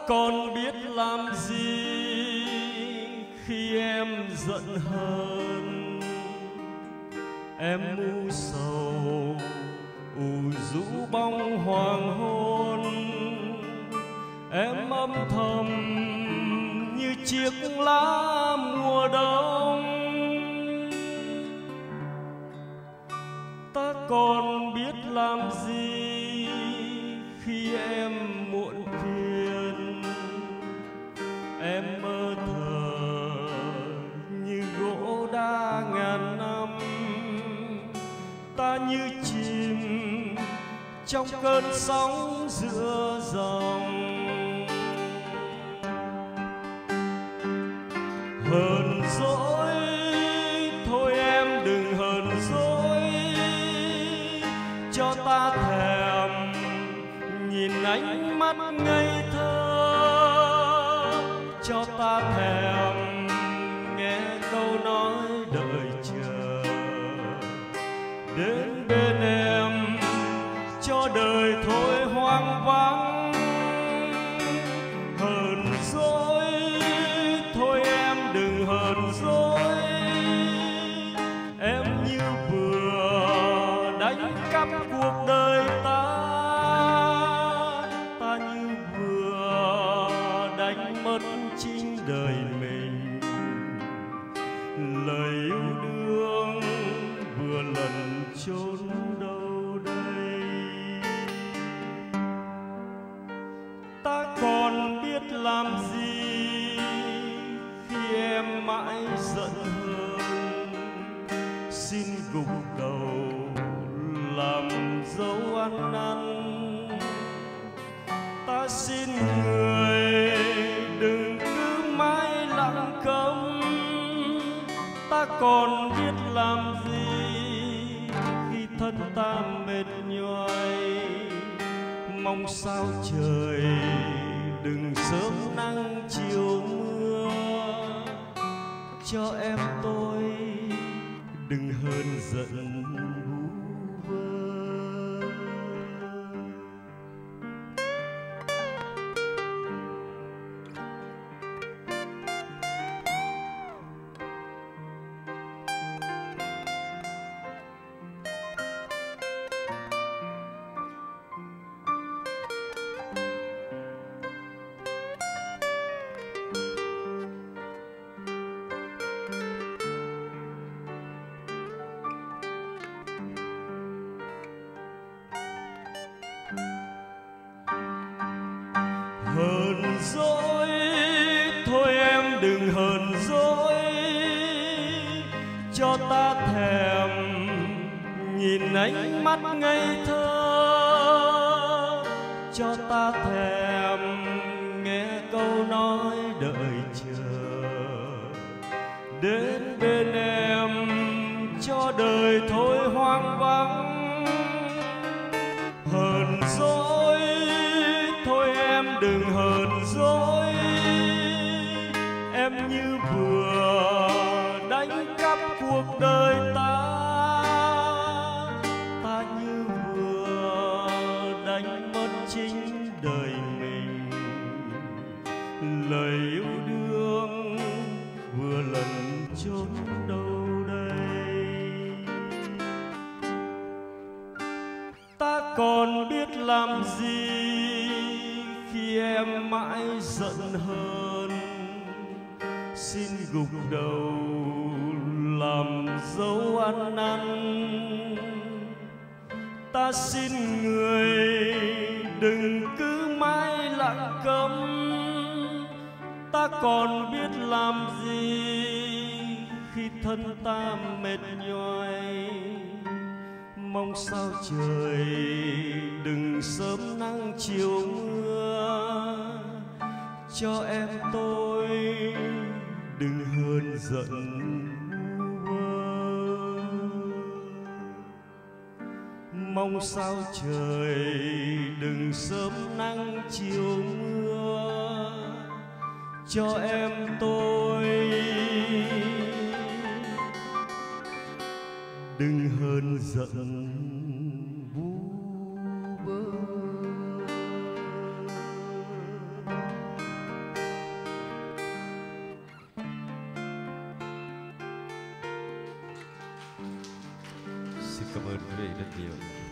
còn biết làm gì khi em giận hờn. Em u sầu ù rũ bóng hoàng hôn, em âm thầm như chiếc lá mùa đông. Ta còn biết làm gì khi em muộn phiền. Em mơ thờ như gỗ đa ngàn năm, ta như chìm trong cơn sóng giữa dòng. Hờn dỗi thôi em đừng hờn dỗi, cho ta thèm nhìn ánh mắt ngây thơ, cho ta thèm nghe câu nói đợi chờ. Đến bên em cho đời thôi hoang vắng. Hờn dỗi thôi em đừng hờn dỗi, em như vừa đánh cắp cuộc đời ta. Ta như vừa đánh mất chính đời mình. Lời yêu đương vừa lần chốn đâu đây. Ta còn biết làm gì khi em mãi giận hờn. Xin gục đầu làm dấu ăn năn. Ta xin người đừng cứ mãi lặng câm. Ta còn biết làm gì khi thân ta mệt nhoài. Mong sao trời đừng sớm nắng chiều mưa, cho em tôi đừng hờn giận vu vơ. Hờn dỗi thôi em đừng hờn dỗi, cho ta thèm nhìn ánh mắt ngây thơ, cho ta thèm nghe câu nói đợi chờ. Đến bên em cho đời thôi hoang vắng. Hờn dỗi thôi em đừng hờn dỗi, em như vừa đánh cắp cuộc đời ta. Ta như vừa đánh mất chính đời mình. Lời yêu đương vừa lần chốn đâu đây. Ta còn biết làm gì khi em mãi giận hờn. Xin gục đầu làm dấu ăn năn. Ta xin người đừng cứ mãi lặng câm. Ta còn biết làm gì khi thân ta mệt nhoài. Mong sao trời đừng sớm nắng chiều mưa, cho em tôi đừng hờn giận vu vơ. Mong sao trời đừng sớm nắng chiều mưa, cho em tôi đừng hờn giận vu vơ. Xin cảm ơn quý vị rất nhiều.